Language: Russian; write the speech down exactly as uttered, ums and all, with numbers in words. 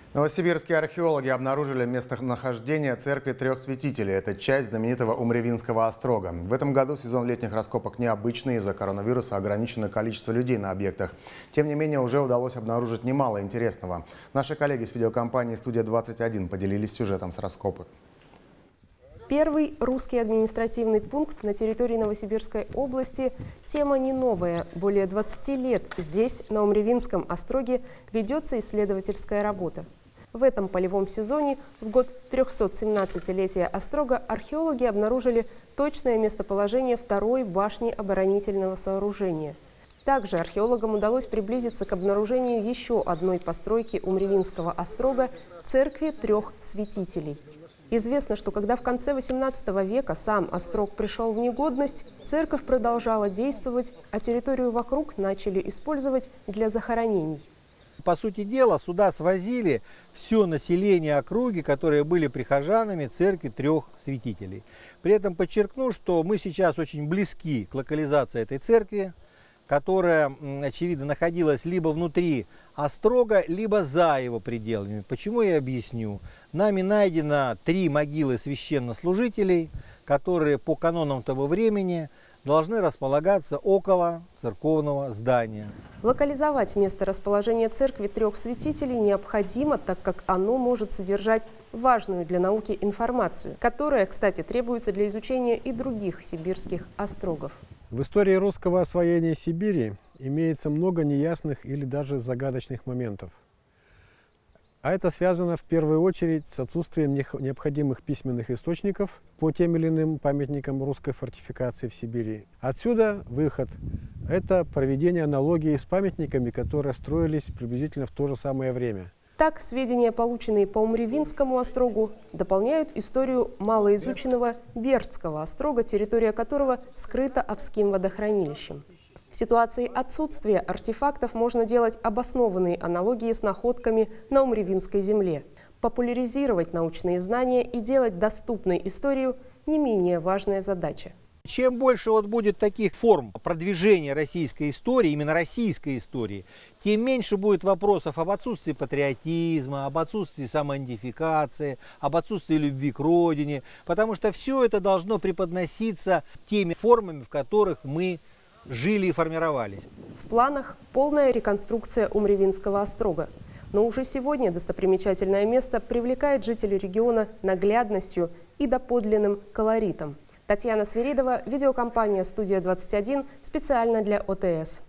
Новосибирские археологи обнаружили местонахождение церкви трех святителей. Это часть знаменитого Умривинского острога. В этом году сезон летних раскопок необычный. Из-за коронавируса ограничено количество людей на объектах. Тем не менее, уже удалось обнаружить немало интересного. Наши коллеги с видеокомпании «Студия двадцать один» поделились сюжетом с раскопок. Первый русский административный пункт на территории Новосибирской области – тема не новая. Более двадцати лет здесь, на Умривинском остроге, ведется исследовательская работа. В этом полевом сезоне, в год трехсотсемнадцатилетия острога, археологи обнаружили точное местоположение второй башни оборонительного сооружения. Также археологам удалось приблизиться к обнаружению еще одной постройки Умривинского острога – церкви трех святителей. Известно, что когда в конце восемнадцатого века сам острог пришел в негодность, церковь продолжала действовать, а территорию вокруг начали использовать для захоронений. По сути дела, сюда свозили все население округи, которые были прихожанами церкви трех святителей. При этом подчеркну, что мы сейчас очень близки к локализации этой церкви, которая, очевидно, находилась либо внутри острога, либо за его пределами. Почему, я объясню. Нами найдено три могилы священнослужителей, которые по канонам того времени должны располагаться около церковного здания. Локализовать место расположения церкви трех святителей необходимо, так как оно может содержать важную для науки информацию, которая, кстати, требуется для изучения и других сибирских острогов. В истории русского освоения Сибири имеется много неясных или даже загадочных моментов. А это связано в первую очередь с отсутствием необходимых письменных источников по тем или иным памятникам русской фортификации в Сибири. Отсюда выход – это проведение аналогии с памятниками, которые строились приблизительно в то же самое время. Так, сведения, полученные по Умривинскому острогу, дополняют историю малоизученного Бердского острога, территория которого скрыта Обским водохранилищем. В ситуации отсутствия артефактов можно делать обоснованные аналогии с находками на Умривинской земле. Популяризировать научные знания и делать доступной историю – не менее важная задача. Чем больше вот будет таких форм продвижения российской истории, именно российской истории, тем меньше будет вопросов об отсутствии патриотизма, об отсутствии самоидентификации, об отсутствии любви к родине, потому что все это должно преподноситься теми формами, в которых мы жили и формировались. В планах полная реконструкция Умривинского острога. Но уже сегодня достопримечательное место привлекает жителей региона наглядностью и доподлинным колоритом. Татьяна Свиридова, видеокомпания «Студия двадцать один» специально для О Тэ Эс.